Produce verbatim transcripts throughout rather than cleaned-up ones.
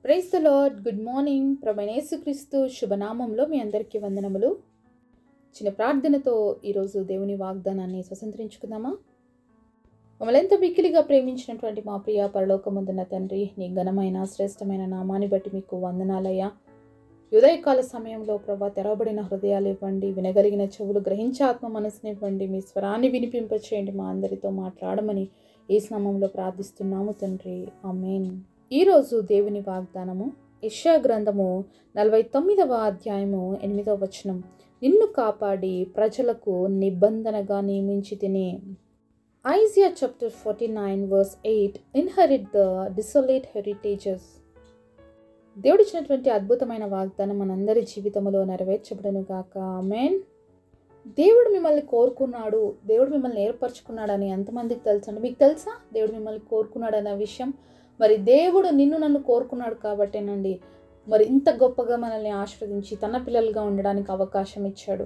Praise the lord. Good morning. ప్రభువైన యేసుక్రీస్తు శుభనామంలో మీ అందరికీ వందనములు. చిన్న ప్రార్థనతో ఈరోజు దేవుని వాగ్దానాన్ని స్వతంత్రించుకుందామా? మమ్మల్ని ఎంత మిక్కిలిగా ప్రేమించినటువంటి మా ప్రియ పరలోకమందున్న తండ్రి, నీ ఘనమైన శ్రేష్టమైన నామాన్ని బట్టి మీకు వందనాలయ్యా. ఉదయకాల సమయంలో ప్రభా తెరవబడిన హృదయాలు ఇవ్వండి, వినగలిగిన చెవులు గ్రహించే ఆత్మ మనసునివ్వండి, మీ స్వరాన్ని వినిపింపచేయండి, మా అందరితో మాట్లాడమని యేసు నామములో ప్రార్థిస్తున్నాము తండ్రి, ఆమేన్. ఈరోజు దేవుని వాగ్దానము యెషయా గ్రంథము నలభై తొమ్మిదవ అధ్యాయము ఎనిమిదవ వచనం. నిన్ను కాపాడి ప్రజలకు నిబంధనగా నియమించి తిని. Isaiah chapter forty nine verse eight. Inherit the desolate heritages. దేవుడిచ్చినటువంటి అద్భుతమైన వాగ్దానం మనందరి జీవితంలో నెరవేర్చబడును గాక, ఆమేన్. దేవుడు మిమ్మల్ని కోరుకున్నాడు, దేవుడు మిమ్మల్ని ఏర్పరచుకున్నాడని ఎంతమందికి తెలుసండి? మీకు తెలుసా దేవుడు మిమ్మల్ని కోరుకున్నాడు అనే విషయం? మరి దేవుడు నిన్ను నన్ను కోరుకున్నాడు కాబట్టేనండి మరి ఇంత గొప్పగా మనల్ని ఆశీర్వదించి తన పిల్లలుగా ఉండడానికి అవకాశం ఇచ్చాడు.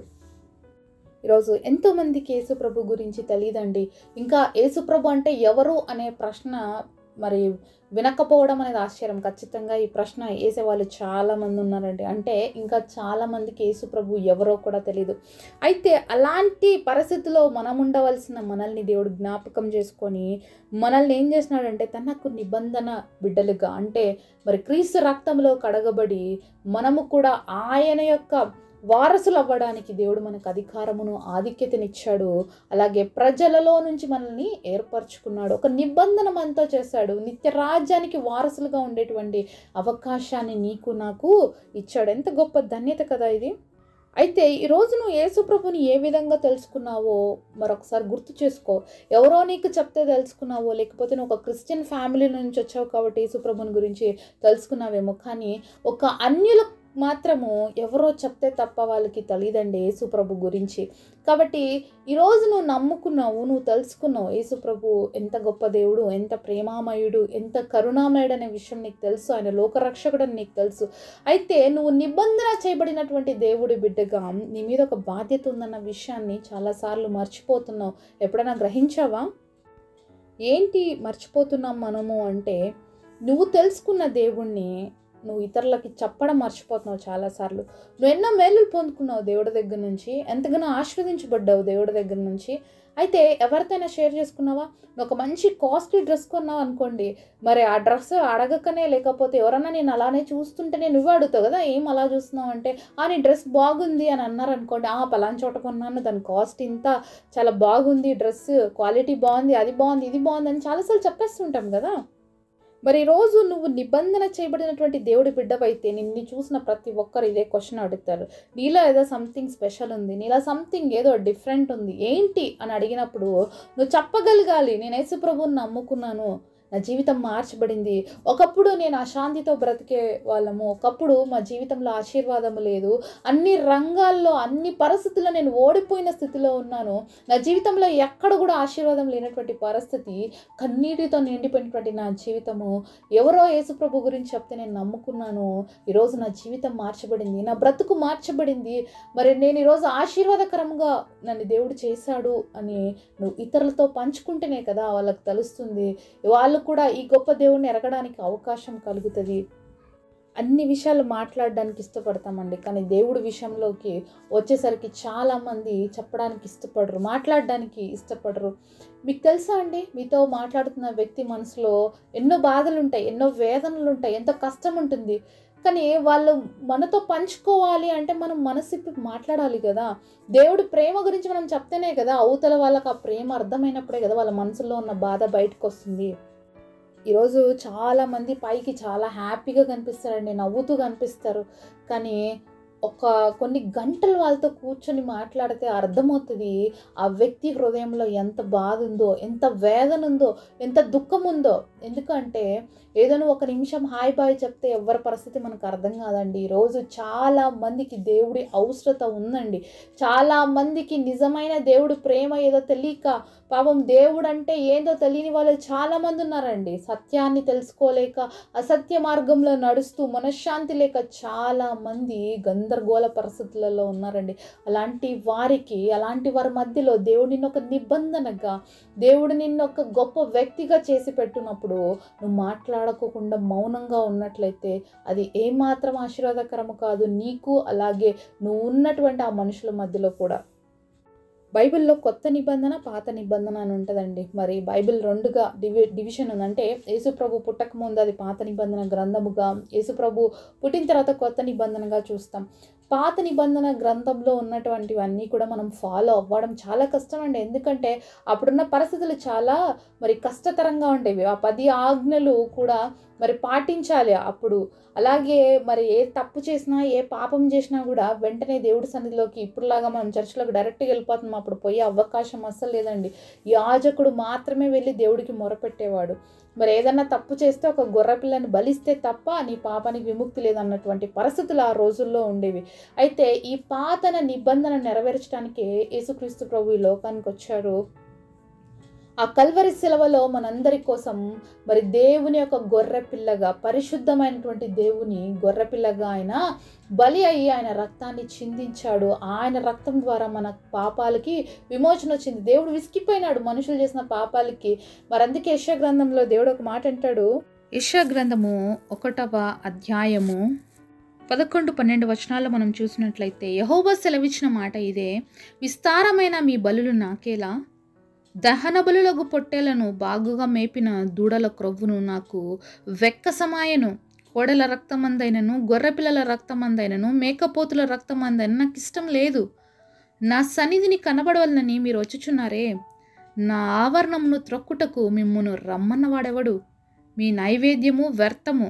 ఈరోజు ఎంతోమందికి యేసుప్రభు గురించి తెలియదండి. ఇంకా యేసుప్రభు అంటే ఎవరు అనే ప్రశ్న మరి వినకపోవడం అనేది ఆశ్చర్యం. ఖచ్చితంగా ఈ ప్రశ్న వేసేవాళ్ళు చాలామంది ఉన్నారండి. అంటే ఇంకా చాలామందికి యేసుప్రభు ఎవరో కూడా తెలియదు. అయితే అలాంటి పరిస్థితిలో మనం ఉండవలసిన మనల్ని దేవుడు జ్ఞాపకం చేసుకొని మనల్ని ఏం చేసినాడంటే తనకు నిబంధన బిడ్డలుగా, అంటే మరి క్రీస్తు రక్తంలో కడగబడి మనము కూడా ఆయన యొక్క వారసులు అవ్వడానికి దేవుడు మనకు అధికారమును ఆధిక్యతనిచ్చాడు. అలాగే ప్రజలలో నుంచి మనల్ని ఏర్పరచుకున్నాడు, ఒక నిబంధన మనతో చేశాడు, నిత్య రాజ్యానికి వారసులుగా ఉండేటువంటి అవకాశాన్ని నీకు నాకు ఇచ్చాడు. ఎంత గొప్ప ధన్యత కదా ఇది. అయితే ఈరోజు నువ్వు యేసుప్రభుని ఏ విధంగా తెలుసుకున్నావో మరొకసారి గుర్తు చేసుకో. ఎవరో నీకు చెప్తే తెలుసుకున్నావో, లేకపోతే నువ్వు ఒక క్రిస్టియన్ ఫ్యామిలీ నుంచి వచ్చావు కాబట్టి యేసుప్రభుని గురించి తెలుసుకున్నావేమో. కానీ ఒక అన్యుల మాత్రము ఎవరో చెప్తే తప్ప వాళ్ళకి తెలియదండి యేసుప్రభు గురించి. కాబట్టి ఈరోజు నువ్వు నమ్ముకున్నావు, నువ్వు తెలుసుకున్నావు యేసుప్రభు ఎంత గొప్ప దేవుడు, ఎంత ప్రేమామయుడు, ఎంత కరుణామయుడు అనే విషయం నీకు తెలుసు. ఆయన లోకరక్షకుడు అని నీకు తెలుసు. అయితే నువ్వు నిబంధన చేయబడినటువంటి దేవుడి బిడ్డగా నీ మీద ఒక బాధ్యత ఉందన్న విషయాన్ని చాలాసార్లు మర్చిపోతున్నావు. ఎప్పుడైనా గ్రహించావా? ఏంటి మర్చిపోతున్నాం మనము అంటే, నువ్వు తెలుసుకున్న దేవుణ్ణి నువ్వు ఇతరులకి చెప్పడం మర్చిపోతున్నావు చాలాసార్లు. నువ్వు ఎన్నో మేలులు పొందుకున్నావు దేవుడి దగ్గర నుంచి, ఎంతగానో ఆశీర్వదించబడ్డావు దేవుడి దగ్గర నుంచి. అయితే ఎవరితోనైనా షేర్ చేసుకున్నావా? నువ్వు ఒక మంచి కాస్ట్లీ డ్రెస్ కొన్నావు అనుకోండి, మరి ఆ డ్రెస్ అడగకనే, లేకపోతే ఎవరన్నా నేను అలానే చూస్తుంటేనే నువ్వు అడుగుతావు కదా, ఏం అలా చూస్తున్నావు అంటే, ఆ నీ డ్రెస్ బాగుంది అని అన్నారు అనుకోండి, ఆ పలానా చోట కొన్నాను, దాని కాస్ట్ ఇంత, చాలా బాగుంది డ్రెస్, క్వాలిటీ బాగుంది, అది బాగుంది, ఇది బాగుంది అని చాలాసార్లు చెప్పేస్తుంటాం కదా. మరి ఈరోజు నువ్వు నిబంధన చేయబడినటువంటి దేవుడి బిడ్డవైతే నిన్ను చూసిన ప్రతి ఒక్కరు ఇదే క్వశ్చన్ అడుగుతారు. నీలో ఏదో సంథింగ్ స్పెషల్ ఉంది, నీలో సంథింగ్ ఏదో డిఫరెంట్ ఉంది, ఏంటి అని అడిగినప్పుడు నువ్వు చెప్పగలగాలి, నేను యేసుప్రభువుని నమ్ముకున్నాను, నా జీవితం మార్చబడింది. ఒకప్పుడు నేను అశాంతితో బ్రతికే వాళ్ళము, ఒకప్పుడు మా జీవితంలో ఆశీర్వాదం లేదు, అన్ని రంగాల్లో అన్ని పరిస్థితుల్లో నేను ఓడిపోయిన స్థితిలో ఉన్నాను, నా జీవితంలో ఎక్కడ కూడా ఆశీర్వాదం లేనటువంటి పరిస్థితి, కన్నీటితో నిండిపోయినటువంటి నా జీవితము, ఎవరో యేసుప్రభు గురించి చెప్తే నేను నమ్ముకున్నాను, ఈరోజు నా జీవితం మార్చబడింది, నా బ్రతుకు మార్చబడింది, మరి నేను ఈరోజు ఆశీర్వాదకరంగా నన్ను దేవుడు చేశాడు అని నువ్వు ఇతరులతో పంచుకుంటేనే కదా వాళ్ళకి తెలుస్తుంది, వాళ్ళు కూడా ఈ గొప్ప దేవుడిని ఎరగడానికి అవకాశం కలుగుతుంది. అన్ని విషయాలు మాట్లాడడానికి ఇష్టపడతామండి, కానీ దేవుడి విషయంలోకి వచ్చేసరికి చాలామంది చెప్పడానికి ఇష్టపడరు, మాట్లాడడానికి ఇష్టపడరు. మీకు తెలుసా అండి, మీతో మాట్లాడుతున్న వ్యక్తి మనసులో ఎన్నో బాధలు ఉంటాయి, ఎన్నో వేదనలు ఉంటాయి, ఎంతో కష్టం ఉంటుంది. కానీ వాళ్ళు మనతో పంచుకోవాలి అంటే మనం మనసిప్పి మాట్లాడాలి కదా. దేవుడి ప్రేమ గురించి మనం చెప్తేనే కదా అవతల వాళ్ళకి ఆ ప్రేమ అర్థమైనప్పుడే కదా వాళ్ళ మనసులో ఉన్న బాధ బయటకు వస్తుంది. ఈరోజు చాలామంది పైకి చాలా హ్యాపీగా కనిపిస్తారండి, నవ్వుతూ కనిపిస్తారు, కానీ ఒక కొన్ని గంటలు వాళ్ళతో కూర్చొని మాట్లాడితే అర్థమవుతుంది ఆ వ్యక్తి హృదయంలో ఎంత బాధ ఉందో, ఎంత వేదన ఉందో, ఎంత దుఃఖం ఉందో. ఎందుకంటే ఏదో నువ్వు ఒక నిమిషం హాయ్ బాయ్ చెప్తే ఎవరి పరిస్థితి మనకు అర్థం కాదండి. ఈరోజు చాలా మందికి దేవుడి అవసరత ఉందండి. చాలా మందికి నిజమైన దేవుడి ప్రేమ ఏదో తెలియక, పాపం దేవుడు అంటే ఏందో తెలియని వాళ్ళు చాలామంది ఉన్నారండి. సత్యాన్ని తెలుసుకోలేక అసత్య మార్గంలో నడుస్తూ మనశ్శాంతి లేక చాలామంది గందరగోళ పరిస్థితులలో ఉన్నారండి. అలాంటి వారికి, అలాంటి వారి మధ్యలో దేవుడు నిన్ను ఒక నిబంధనగా, దేవుడు నిన్ను ఒక గొప్ప వ్యక్తిగా చేసి పెట్టున్నప్పుడు వచ్చినప్పుడు నువ్వు మాట్లాడుకోకుండా మౌనంగా ఉన్నట్లయితే అది ఏమాత్రం ఆశీర్వాదకరము కాదు నీకు, అలాగే నువ్వు ఉన్నటువంటి ఆ మనుషుల మధ్యలో కూడా. బైబిల్లో కొత్త నిబంధన, పాత నిబంధన అని ఉంటుందండి. మరి బైబిల్ రెండుగా డివి డివిజన్ ఉందంటే యేసుప్రభు పుట్టక ముందు అది పాత నిబంధన గ్రంథముగా, యేసుప్రభు పుట్టిన తర్వాత కొత్త నిబంధనగా చూస్తాం. పాత నిబంధన గ్రంథంలో ఉన్నటువంటివన్నీ కూడా మనం ఫాలో అవ్వడం చాలా కష్టం అండి. ఎందుకంటే అప్పుడున్న పరిస్థితులు చాలా మరి కష్టతరంగా ఉండేవి. ఆ పది ఆజ్ఞలు కూడా మరి పాటించాలి అప్పుడు. అలాగే మరి ఏ తప్పు చేసినా, ఏ పాపం చేసినా కూడా వెంటనే దేవుడి సన్నిధిలోకి ఇప్పుడులాగా మనం చర్చిలోకి డైరెక్ట్గా వెళ్ళిపోతున్నాం. అప్పుడు పోయే అవకాశం అస్సలు లేదండి. యాజకుడు మాత్రమే వెళ్ళి దేవుడికి మొరపెట్టేవాడు. మరి ఏదన్నా తప్పు చేస్తే ఒక గొర్రెపిల్లని బలిస్తే తప్ప నీ పాపానికి విముక్తి లేదన్నటువంటి పరిస్థితులు ఆ రోజుల్లో ఉండేవి. అయితే ఈ పాతన నిబంధన నెరవేర్చడానికే యేసుక్రీస్తు ప్రభు ఈ లోకానికి వచ్చారు. ఆ కల్వరి శిలువలో మనందరి కోసం మరి దేవుని యొక్క గొర్రెపిల్లగా, పరిశుద్ధమైనటువంటి దేవుని గొర్రెపిల్లగా ఆయన బలి అయ్యి ఆయన రక్తాన్ని చిందించాడు. ఆయన రక్తం ద్వారా మన పాపాలకి విమోచన వచ్చింది. దేవుడు విసిగిపోయినాడు మనుషులు చేసిన పాపాలకి. మరి అందుకే యెషయా గ్రంథంలో దేవుడు ఒక మాట అంటాడు. యెషయా గ్రంథము ఒకటవ అధ్యాయము పదకొండు పన్నెండు వచనాల్లో మనం చూసినట్లయితే యెహోవా సెలవిచ్చిన మాట ఇదే: విస్తారమైన మీ బలులు నాకేలా, దహన బలులకు పొట్టేలను బాగుగా మేపిన దూడల క్రొవ్వును నాకు వెక్కసమాయను. కోడల రక్తమందైనను, గొర్రెపిల్లల రక్తమందైనను, మేకపోతుల రక్తమందైన నాకు ఇష్టం లేదు. నా సన్నిధిని కనబడవలనని మీరు వచ్చుచున్నారే. నా ఆవరణమును త్రొక్కుటకు మిమ్మును రమ్మన్నవాడెవడు? మీ నైవేద్యము వ్యర్థము.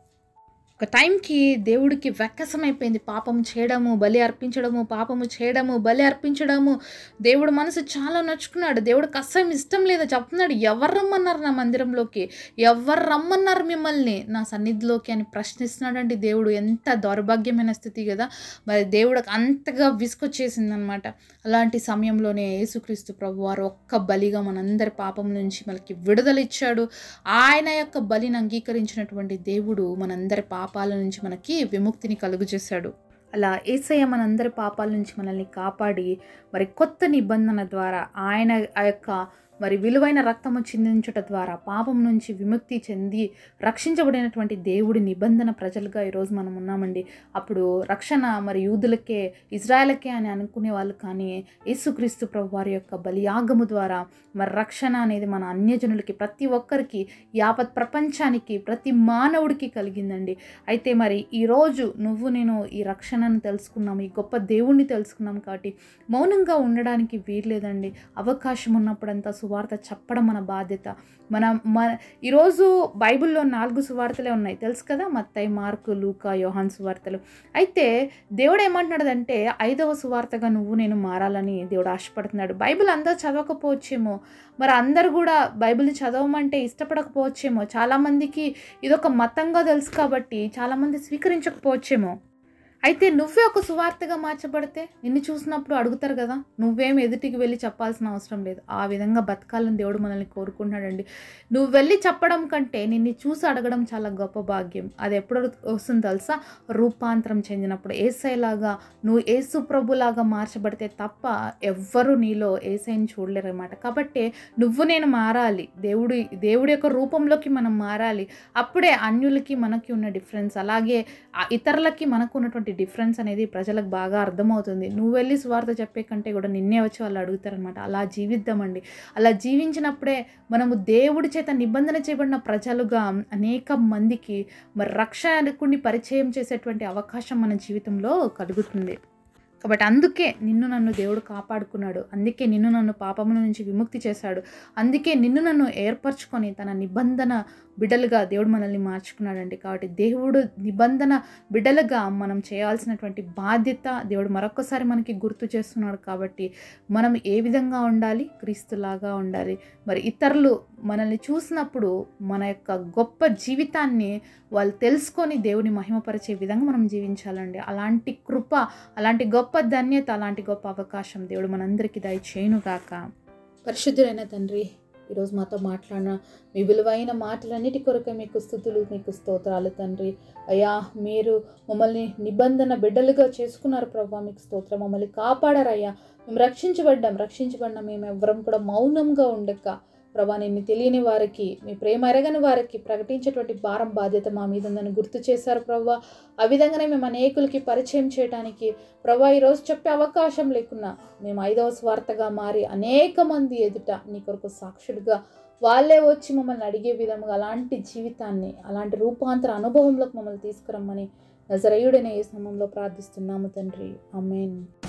ఒక టైంకి దేవుడికి వెక్కసమైపోయింది పాపము చేయడము, బలి అర్పించడము, పాపము చేయడము, బలి అర్పించడము. దేవుడు మనసు చాలా నచ్చుకున్నాడు. దేవుడికి అస్సలు ఇష్టం లేదా చెప్తున్నాడు. ఎవరు రమ్మన్నారు నా మందిరంలోకి? ఎవరు రమ్మన్నారు మిమ్మల్ని నా సన్నిధిలోకి అని ప్రశ్నిస్తున్నాడండి దేవుడు. ఎంత దౌర్భాగ్యమైన స్థితి కదా. మరి దేవుడికి అంతగా విసుకొచ్చేసిందనమాట. అలాంటి సమయంలోనే యేసుక్రీస్తు ప్రభు వారు ఒక్క బలిగా మనందరి పాపం నుంచి మనకి విడుదల ఇచ్చాడు. ఆయన యొక్క బలిని అంగీకరించినటువంటి దేవుడు మనందరి పాపాల నుంచి మనకి విముక్తిని కలుగజేశాడు. అలా యేసయ్య మనందరి పాపాల నుంచి మనల్ని కాపాడి మరి కొత్త నిబంధన ద్వారా ఆయన ఆ యొక్క మరి విలువైన రక్తము చిందించుట ద్వారా పాపం నుంచి విముక్తి చెంది రక్షించబడినటువంటి దేవుడి నిబంధన ప్రజలుగా ఈరోజు మనం ఉన్నామండి. అప్పుడు రక్షణ మరి యూదులకే, ఇజ్రాయెల్కే అని అనుకునే వాళ్ళు, కానీ యేసుక్రీస్తు ప్రభు వారి యొక్క బలియాగము ద్వారా మరి రక్షణ అనేది మన అన్యజనులకి, ప్రతి ఒక్కరికి, యావత్ ప్రపంచానికి, ప్రతి మానవుడికి కలిగిందండి. అయితే మరి ఈరోజు నువ్వు నేను ఈ రక్షణను తెలుసుకున్నాము, ఈ గొప్ప దేవుణ్ణి తెలుసుకున్నాం కాబట్టి మౌనంగా ఉండడానికి వీల్లేదండి. అవకాశం ఉన్నప్పుడంతా సువార్త చెప్పడం మన బాధ్యత. మన మన ఈరోజు బైబిల్లో నాలుగు సువార్తలే ఉన్నాయి తెలుసు కదా, మత్తయి, మార్కు, లూకా, యోహాన్ సువార్తలు. అయితే దేవుడు ఏమంటున్నాడంటే ఐదవ సువార్తగా నువ్వు నేను మారాలని దేవుడు ఆశపడుతున్నాడు. బైబిల్ అందరూ చదవకపోవచ్చేమో, మరి అందరు కూడా బైబిల్ని చదవమంటే ఇష్టపడకపోవచ్చేమో, చాలామందికి ఇదొక మతంగా తెలుసు కాబట్టి చాలామంది స్వీకరించకపోవచ్చేమో. అయితే నువ్వే ఒక సువార్తగా మార్చబడితే నిన్ను చూసినప్పుడు అడుగుతారు కదా, నువ్వేం ఎదుటికి వెళ్ళి చెప్పాల్సిన అవసరం లేదు. ఆ విధంగా బతకాలని దేవుడు మనల్ని కోరుకుంటున్నాడండి. నువ్వు వెళ్ళి చెప్పడం కంటే నిన్ను చూసి అడగడం చాలా గొప్ప భాగ్యం. అది ఎప్పుడు వస్తుంది తెలుసా? రూపాంతరం చెందినప్పుడు. యేసయ్యలాగా నువ్వు యేసు ప్రభులాగా మార్చబడితే తప్ప ఎవ్వరూ నీలో యేసయ్యని చూడలేరు అన్నమాట. కాబట్టి నువ్వు నేను మారాలి, దేవుడి దేవుడి యొక్క రూపంలోకి మనం మారాలి. అప్పుడే అన్యులకి మనకి ఉన్న డిఫరెన్స్, అలాగే ఇతరులకి మనకు ఉన్నటువంటి డిఫరెన్స్ అనేది ప్రజలకు బాగా అర్థమవుతుంది. నువ్వు వెళ్ళి సువార్త చెప్పే కంటే కూడా నిన్నే వచ్చి వాళ్ళు అడుగుతారనమాట. అలా జీవిద్దామండి. అలా జీవించినప్పుడే మనము దేవుడి చేత నిబంధన చేయబడిన ప్రజలుగా అనేక మందికి మరి రక్షకుడిని పరిచయం చేసేటువంటి అవకాశం మన జీవితంలో కలుగుతుంది. కాబట్టి అందుకే నిన్ను నన్ను దేవుడు కాపాడుకున్నాడు. అందుకే నిన్ను నన్ను పాపముల నుంచి విముక్తి చేశాడు. అందుకే నిన్ను నన్ను ఏర్పరచుకొని తన నిబంధన బిడ్డలుగా దేవుడు మనల్ని మార్చుకున్నాడండి. కాబట్టి దేవుడు నిబంధన బిడ్డలుగా మనం చేయాల్సినటువంటి బాధ్యత దేవుడు మరొకసారి మనకి గుర్తు చేస్తున్నాడు. కాబట్టి మనం ఏ విధంగా ఉండాలి? క్రీస్తులాగా ఉండాలి. మరి ఇతరులు మనల్ని చూసినప్పుడు మన యొక్క గొప్ప జీవితాన్ని వాళ్ళు తెలుసుకొని దేవుని మహిమపరిచే విధంగా మనం జీవించాలండి. అలాంటి కృప, అలాంటి గొప్ప ధన్యత, అలాంటి గొప్ప అవకాశం దేవుడు మనందరికీ దయచేయునుగాక. పరిశుద్ధులైన తండ్రి, ఈరోజు మాతో మాట్లాడిన మీ విలువైన మాటలన్నిటి కొరకు మీకు స్తుతులు, మీకు స్తోత్రాలు తండ్రి. అయ్యా, మీరు మమ్మల్ని నిబంధన బిడ్డలుగా చేసుకున్నారు ప్రభా, మీకు స్తోత్రం. మమ్మల్ని కాపాడారయ్యా. మేము రక్షించబడ్డాం. రక్షించబడిన మేము ఎవ్వరం కూడా మౌనంగా ఉండక ప్రభా నిన్ను తెలియని వారికి, మీ ప్రేమ ఎరగని వారికి ప్రకటించేటువంటి భారం బాధ్యత మా మీద ఉందని గుర్తు చేశారు ప్రభా. ఆ విధంగానే మేము అనేకులకి పరిచయం చేయడానికి ప్రభా ఈరోజు చెప్పే అవకాశం లేకున్నా మేము ఐదవ స్వార్థగా మారి అనేక మంది ఎదుట నీ కొరకు సాక్షులుగా వాళ్ళే వచ్చి మమ్మల్ని అడిగే విధముగా అలాంటి జీవితాన్ని, అలాంటి రూపాంతర అనుభవంలోకి మమ్మల్ని తీసుకురమ్మని నజరేయుడైన యేసు నామములో ప్రార్థిస్తున్నాము తండ్రి. ఆమేన్.